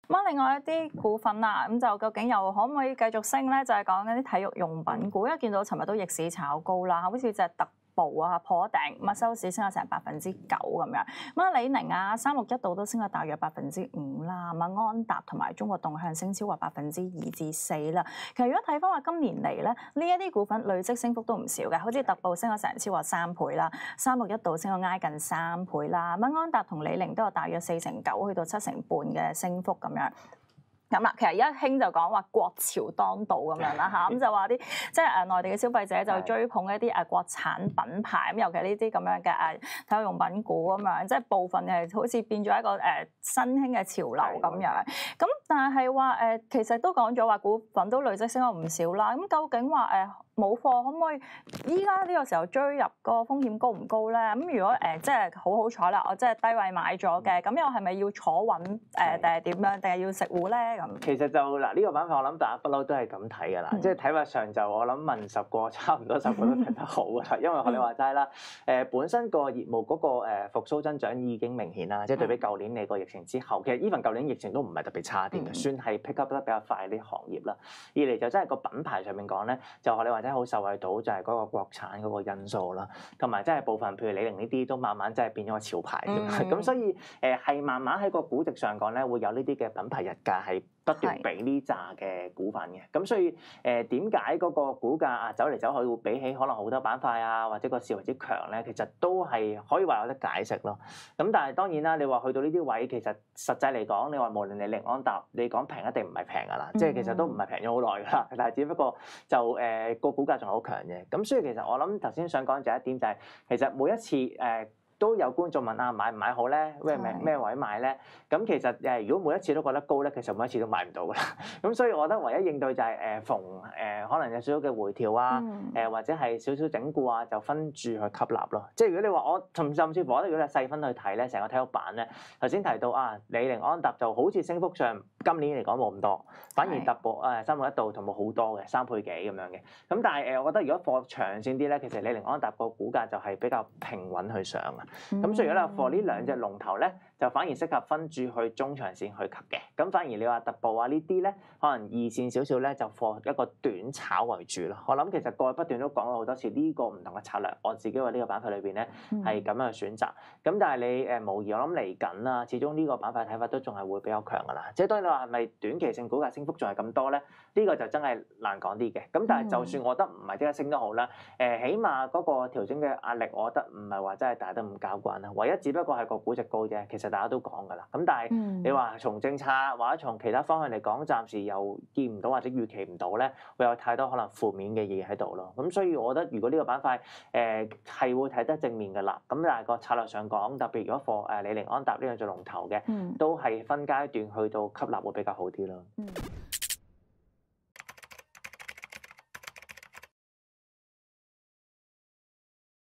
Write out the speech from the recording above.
咁另外一啲股份啊，咁就究竟又可唔可以繼續升咧？就係講緊啲體育用品股，因為見到尋日都逆市炒高啦，好似隻特步啊破頂，咁啊收市升咗成9%咁樣。咁啊李寧啊361度都升咗大約5%啦，咁啊安踏同埋中國動向升超過2%至4%啦。其實如果睇翻話今年嚟咧，呢一啲股份累積升幅都唔少嘅，好似特步升咗成超過3倍啦，361度升咗挨近3倍啦，咁安踏同李寧都有大約4%-9%去到7%半嘅升幅咁樣。咁啦，其實而家興就講話國潮當道咁樣啦嚇，咁就話啲即係內地嘅消費者就追捧一啲國產品牌，咁尤其呢啲咁樣嘅體育用品股咁樣，即係部分係好似變咗一個新興嘅潮流咁樣。咁但係話其實都講咗話股份都累積升咗唔少啦。咁究竟話冇貨可唔可以依家呢個時候追入個風險高唔高咧？咁如果即係好彩啦，我即係低位買咗嘅，咁又係咪要坐穩定係點樣？定係要食糊咧？咁其實就嗱呢個板塊，我諗大家不嬲都係咁睇㗎啦。即係睇法上就我諗問10個，差唔多10個都睇得好㗎啦。因為學你話齋啦，本身個業務嗰個復甦增長已經明顯啦，即係對比舊年你個疫情之後，其實 even 舊年疫情都唔係特別差啲嘅，算係 pick up 得比較快啲行業啦。二嚟就真係個品牌上面講咧，就學你話齋好受惠到就係嗰個國產嗰個因素啦，同埋真係部分譬如李寧呢啲都慢慢真係變咗個潮牌咁，咁所以係慢慢喺個估值上講咧，會有呢啲嘅品牌日價係不斷俾呢扎嘅股份嘅，咁所以點解嗰個股價走嚟走去會比起可能好多板塊啊，或者個市為之強咧，其實都係可以話有得解釋咯。咁但係當然啦，你話去到呢啲位，其實實際嚟講，你話無論你寧安踏，你講平一定唔係平㗎啦，即係其實都唔係平咗好耐㗎啦，但係只不過就個股價仲好強嘅。咁所以其實我諗頭先想講就一點就係，其實每一次都有觀眾問啊，買唔買好咧？咩位買咧？咁其實如果每一次都覺得高咧，其實每一次都買唔到㗎啦。咁所以我覺得唯一應對就係逢可能有少少嘅回調啊，或者係少少整固啊，就分住去吸納咯。即係如果你話我甚至乎我覺得如果你細分去睇咧，成個體育板咧，頭先提到啊，李寧安踏就好似升幅上今年嚟講冇咁多，反而特步361度同冇好多嘅3倍幾咁樣嘅。咁但係我覺得如果貨長線啲咧，其實李寧安踏個股價就係比較平穩去上啊。咁所以如果你話貨呢兩隻龍頭咧，就反而適合分注去中長線去吸嘅。咁反而你話特步啊呢啲咧，可能二線少少咧，就貨一個短炒為主咯。我諗其實過去不斷都講過好多次呢個唔同嘅策略，我自己話呢個板塊裏邊咧係咁樣去選擇。咁但係你無疑我諗嚟緊啦，始終呢個板塊睇法都仲係會比較強㗎啦。即係當然你話係咪短期性股價升幅仲係咁多咧？呢個就真係難講啲嘅。咁但係就算我覺得唔係即刻升得好啦，起碼嗰個調整嘅壓力，我覺得唔係話真係大得咁交關啦。唯一只不過係個估值高啫，其實大家都講㗎啦。咁但係你話從政策或者從其他方向嚟講，暫時又見唔到或者預期唔到咧，會有太多可能負面嘅嘢喺度咯。咁所以我覺得如果呢個板塊係會睇得正面㗎啦。咁但係個策略上講，特別如果貨李寧安踏呢兩隻龍頭嘅，都係分階段去到吸納會比較好啲咯。